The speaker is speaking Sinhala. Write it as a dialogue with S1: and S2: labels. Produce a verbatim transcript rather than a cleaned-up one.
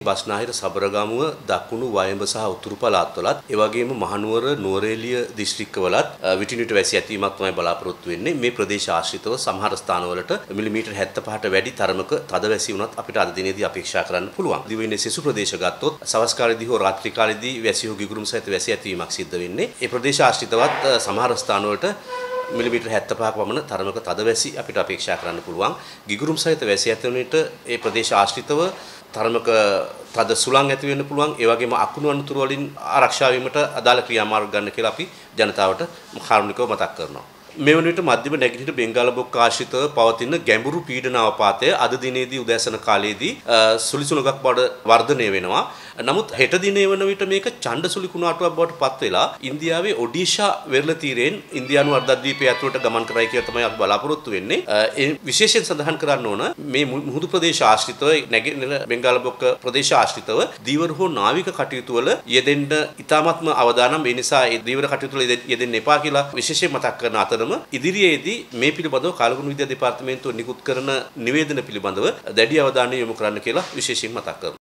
S1: බස්නාහිර සබරගමුව දකුණු වයඹ සහ උතුරු පළාත්වලත් ඒ වගේම මහනුවර නුවරඑළිය දිස්ත්‍රික්කවලත් විටින් විට වැසි ඇතිවීමක් තමයි බලාපොරොත්තු වෙන්නේ. මේ ප්‍රදේශ ආශ්‍රිතව සමහර ස්ථානවලට මිලිමීටර් හැත්තෑ පහට වැඩි තරමක තද වැසි වුණත් අපිට අද දිනේදී අපේක්ෂා කරන්න පුළුවන්. දිවයිනේ සෙසු ප්‍රදේශ ගත්තොත් සවස් කාලේදී හෝ රාත්‍රී කාලේදී වැසි හෝ ගිගුරුම් සහිත වැසි ඇතිවීමක් සිද්ධ වෙන්නේ. ඒ ප්‍රදේශ ආශ්‍රිතවත් සමහර ස්ථානවලට මිලිමීටර් හැත්තෑ පහක පමණ තරමක තද වැසි අපිට අපේක්ෂා කරන්න පුළුවන්. ගිගුරුම් සහිත වැසි ඇතිවන විට ඒ ප්‍රදේශ ආශ්‍රිතව තරමක තද සුළං ඇති වෙන්න පුළුවන්. ඒ වගේම අකුණු අනුතුරු වලින් ආරක්ෂා වීමට අදාළ ක්‍රියාමාර්ග ගන්න කියලා අපි ජනතාවට කාරුණිකව මතක් කරනවා. මේ වන විට මධ්‍යම නැගෙනහිර බෙන්ගාල බොක්ක ආශ්‍රිතව පවතින ගැඹුරු පීඩන අවපාතය අද දිනේදී උදෑසන කාලයේදී සුලිසුලගක් බවට වර්ධනය වෙනවා. නමුත් හෙට දිනේ වන විට මේක ඡණ්ඩ සුළි කුණාටුවක් බවට පත් වෙලා ඉන්දියාවේ ඔඩිෂා වෙරළ තීරයෙන් ඉන්දියානු අර්ධද්වීපය ඇතුළට ගමන් කරයි කියලා තමයි අපි බලාපොරොත්තු වෙන්නේ. ඒ විශේෂයෙන් සඳහන් කරන්න ඕන මේ මුහුදු ප්‍රදේශ ආශ්‍රිතව නැගෙනහිර බෙන්ගාල බොක්ක ප්‍රදේශ ආශ්‍රිතව දීවර හෝ නාවික කටයුතු වල යෙදෙන්න ඉතාමත්ම අවදානම්. ඒ නිසා ඒ දීවර කටයුතු වල යෙදෙන්න එපා කියලා විශේෂයෙන් මතක් කරන අතර ඉදිරියේදී මේ පිළිබඳව කාලගුණ විද්‍යා දෙපාර්තමේන්තුව නිකුත් කරන නිවේදන පිළිබඳව දැඩි අවධානය යොමු කරන්න කියලා විශේෂයෙන් මතක් කරනවා.